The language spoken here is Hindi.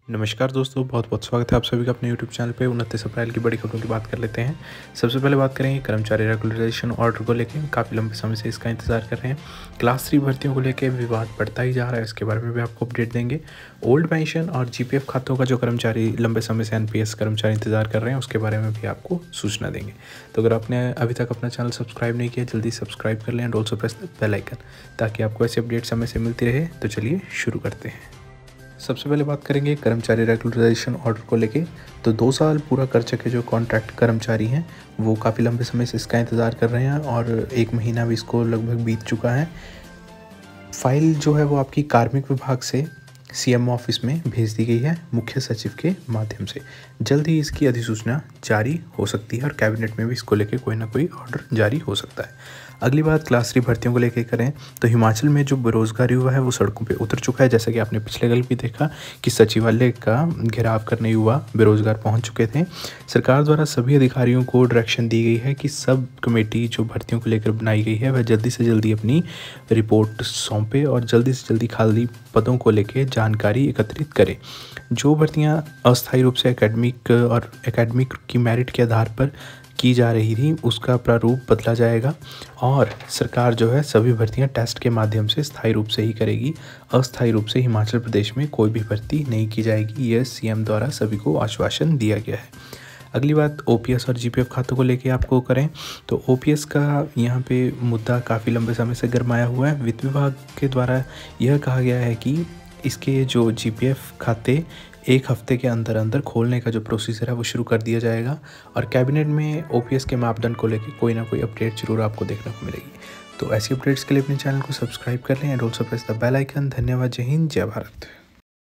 नमस्कार दोस्तों, बहुत बहुत स्वागत है आप सभी का अपने यूट्यूब चैनल पे। 29 अप्रैल की बड़ी खबरों की बात कर लेते हैं। सबसे पहले बात करेंगे कर्मचारी रेगुलराइजेशन ऑर्डर को लेकर। काफ़ी लंबे समय से इसका इंतजार कर रहे हैं। क्लास 3 भर्तियों को लेकर विवाद बढ़ता ही जा रहा है, इसके बारे में भी आपको अपडेट देंगे। ओल्ड पेंशन और जीपीएफ खातों का जो कर्मचारी लंबे समय से एनपीएस कर्मचारी इंतजार कर रहे हैं, उसके बारे में भी आपको सूचना देंगे। तो अगर आपने अभी तक अपना चैनल सब्सक्राइब नहीं किया, जल्दी सब्सक्राइब कर लें and also press the bell icon, ताकि आपको ऐसे अपडेट समय से मिलती रहे। तो चलिए शुरू करते हैं। सबसे पहले बात करेंगे कर्मचारी रेगुलराइजेशन ऑर्डर को लेके। तो 2 साल पूरा कर चुके जो कॉन्ट्रैक्ट कर्मचारी हैं, वो काफ़ी लंबे समय से इसका इंतज़ार कर रहे हैं और 1 महीना भी इसको लगभग बीत चुका है। फाइल जो है वो आपकी कार्मिक विभाग से सीएम ऑफिस में भेज दी गई है मुख्य सचिव के माध्यम से। जल्द ही इसकी अधिसूचना जारी हो सकती है और कैबिनेट में भी इसको लेके कोई ना कोई ऑर्डर जारी हो सकता है। अगली बात क्लास 3 भर्तियों को लेकर करें तो हिमाचल में जो बेरोजगार युवा है वो सड़कों पे उतर चुका है। जैसा कि आपने पिछले कल भी देखा कि सचिवालय का घेराव करने युवा बेरोजगार पहुंच चुके थे। सरकार द्वारा सभी अधिकारियों को डायरेक्शन दी गई है कि सब कमेटी जो भर्तियों को लेकर बनाई गई है वह जल्दी से जल्दी अपनी रिपोर्ट सौंपे और जल्दी से जल्दी खाली पदों को लेकर जानकारी एकत्रित करें। जो भर्तियां अस्थायी रूप से एकेडमिक की मेरिट के आधार पर की जा रही थी, उसका प्रारूप बदला जाएगा और सरकार जो है सभी भर्तियां टेस्ट के माध्यम से स्थायी रूप से ही करेगी। अस्थायी रूप से हिमाचल प्रदेश में कोई भी भर्ती नहीं की जाएगी, यह सीएम द्वारा सभी को आश्वासन दिया गया है। अगली बात ओपीएस और जीपीएफ खातों को लेके आपको करें तो ओपीएस का यहाँ पे मुद्दा काफ़ी लंबे समय से गरमाया हुआ है। वित्त विभाग के द्वारा यह कहा गया है कि इसके जो जीपीएफ खाते 1 हफ्ते के अंदर अंदर खोलने का जो प्रोसीजर है वो शुरू कर दिया जाएगा और कैबिनेट में ओपीएस के मापदंड को लेकर कोई ना कोई अपडेट जरूर आपको देखने को मिलेगी। तो ऐसी अपडेट्स के लिए अपने चैनल को सब्सक्राइब कर लें and also press the bell icon. धन्यवाद। जय हिंद, जय भारत।